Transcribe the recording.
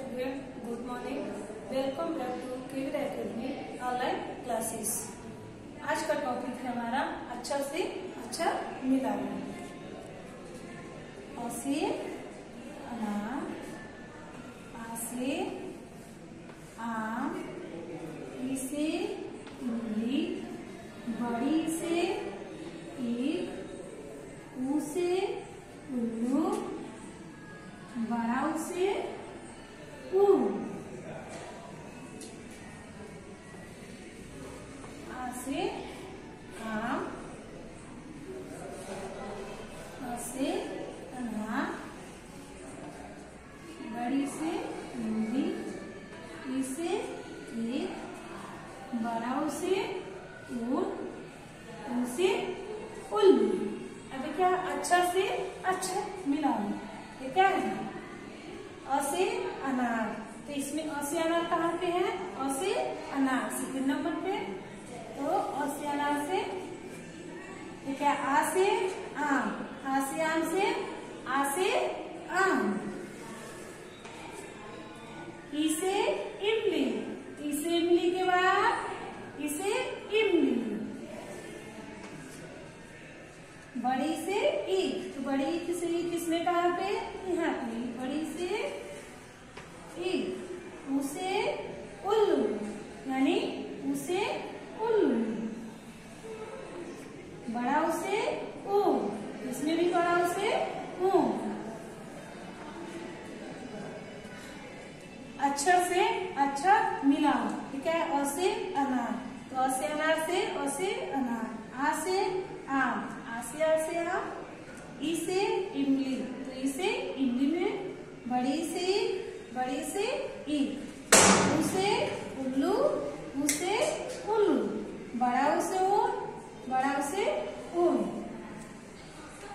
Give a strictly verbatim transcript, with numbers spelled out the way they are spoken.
Student, good morning. Welcome back to केवीर academy online classes. आज का टॉपिक है हमारा अच्छा से अच्छा मिलान। अ से अनार, आ से आम, ई से इमली, बड़ी से ईख, ऊ से उल्लू, बड़ाऊ से ऊन, आ से आम, अ से अनार, बड़ी से इमली, ई से ईख, बड़ाऊ से ऊन, ऊ से उल्लू। अब क्या अच्छा से अच्छा मिलाओ। ये क्या है? अ से अनार। तो इसमें अ से अनार कहाँ पे है? अ से अनार सेकंड नंबर पे। तो अ से अनार से ये क्या? आ से आम, आ से आम से आ से आम, ई से इमली, ई से इमली के बाद ई से इमली, बड़ी से ईख। तो बड़ी ईख से ईख किसमें कहाँ पे? यहाँ पे। बड़ी से ईख, ऊ से उल्लू, यानी ऊ से उल्लू, बड़ा ऊ से ऊन, इसमें भी बड़ा ऊ से ऊन। अक्षर से अक्षर मिलाओ। ठीक है? अ से अनार। तो अ से अनार से अ से अनार, आ से आम, आ से आ से आम, ई से इमली। तो ई से इमली में बड़ी से बड़ी से ईख, ऊ से उल्लू, ऊ से